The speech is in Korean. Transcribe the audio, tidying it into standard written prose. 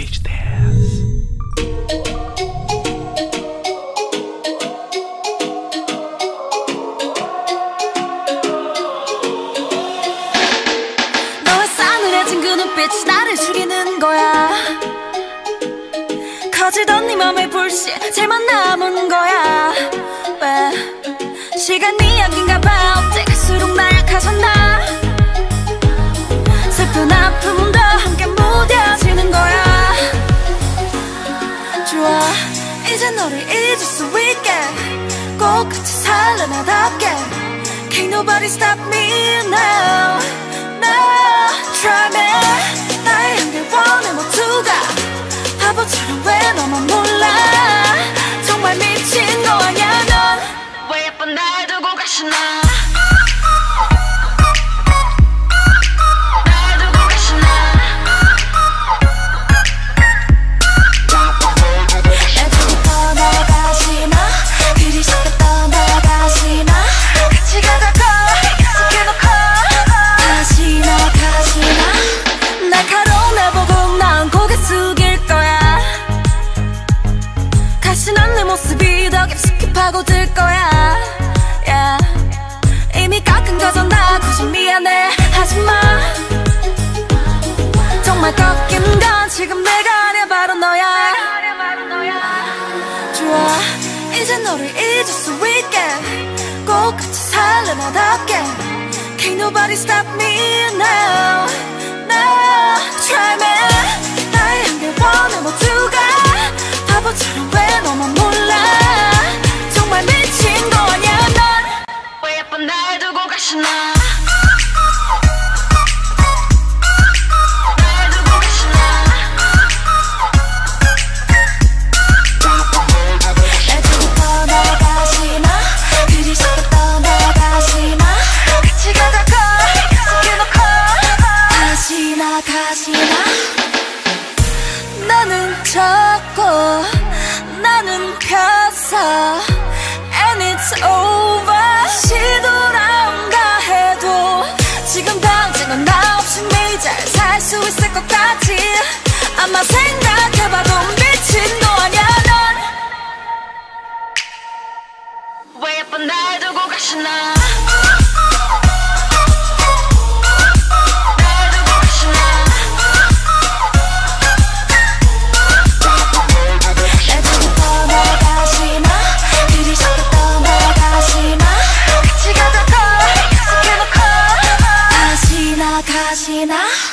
Beach Dance. 너의 싸늘해진 그 눈빛이 나를 죽이는 거야. 커지던 네 맘의 불씨 제만 남은 거야. 왜 시간이 약인가 봐. 어째 갈수록 나약해졌나. 슬픈 아픔도 함께 무뎌지는 거야. 좋아 이제 너를 잊을 수 있게 꼭 같이 살래 나답게. Can't nobody stop me now. No try me. 나의 한계원의 모두가 바보처럼 왜 너만 몰라. 정말 미친 거 아냐 넌. 왜 예쁜 날 두고 가시나. 내 모습이 더 깊숙이 파고들 거야. yeah. 이미 깎은 거잖아. 굳이 미안해 하지마. 정말 꺾인 건 지금 내가 아니야 바로 너야. 좋아 이제 너를 잊을 수 있게 꼭 같이 살래 나답게. Can't nobody stop me now. No try me. 나의 한계원의 모두가 바보처럼 왜 너만 몰라. 정말 미친 거 아냐 넌. 왜 예쁜 날 두고 가시나. 날 두고 가시나. 애초부터 떠나가시나. 그리 쉽게 떠나가시나. 같이 가자고 약속해놓고 다시 나가시나. 나는 적고 나는 폈어. And it's over. 다시 돌아온다 해도 지금 당장은 나 없이 네 잘 살 수 있을 것 같지. 아마 생각해봐도 미친 거 아냐 넌. 왜 예쁜 날 두고 가시나. 가시나.